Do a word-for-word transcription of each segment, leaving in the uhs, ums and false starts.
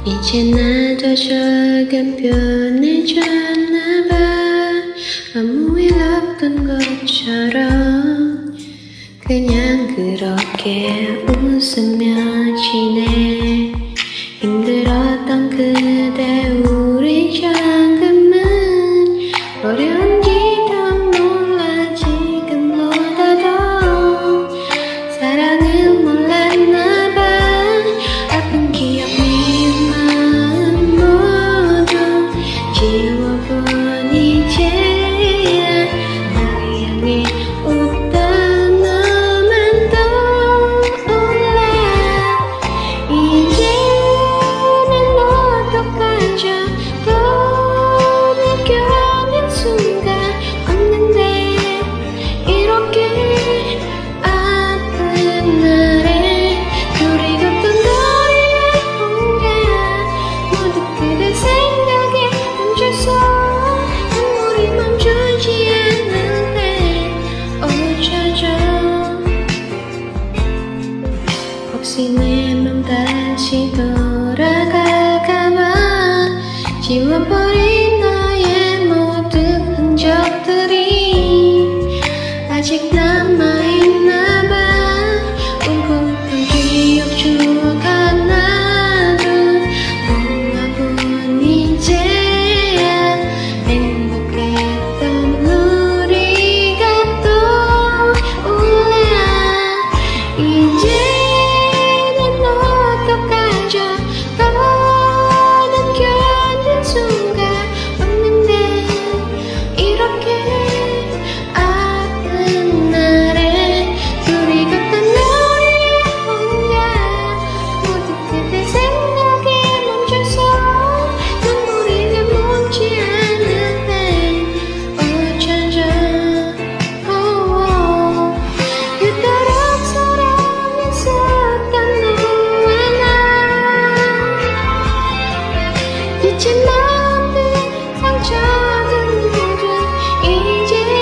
이제 나도 조금 변해졌나봐. 아무 일 없던 것처럼 그냥 그렇게 웃으며 지내. 힘들었던 그대 우리 조금은 어려운지도 몰라. 지금보다 더 사랑을 몰랐나봐. 아픈 기억 미운 마음 모두 지워본 이제야. 나를 향해 웃던 너만 떠올라. 이제는 어떡하죠? 더 느껴낸 순간 없는데 이렇게 아픈 날에 둘이 걷던 거리에 혼자 모두 그대 생각에 멈춰서 눈물이 멈추지 않을 때 어쩌죠? 혹시 내 맘 다시 돌아갈까봐 지워버린 나의 모든 흔적들이 아직 남아있나봐. 울고픈 기억 추억 하나도 모아본 이제야. 행복했던 우리가 떠올라. 이제는 어떡하죠? 더는 견딘 순간 없는데 이렇게 아픈 날에 둘이 걷던 거리에 혼자 모두 그대 생각에 멈춰서 눈물이 멈지 않을 때 어쩌죠? oh, oh. 그토록 사랑했었던 너와 나 지친 마음들 상처들 모두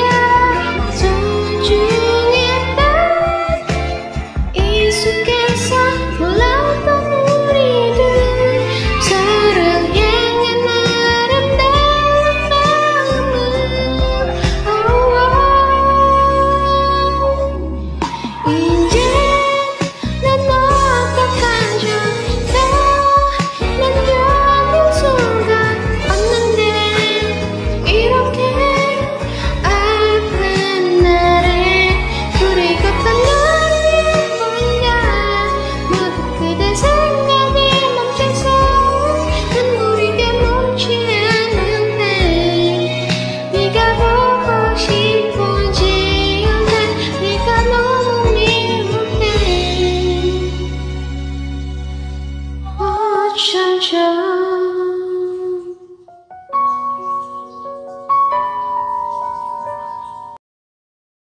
이제야 소중했던 익숙해서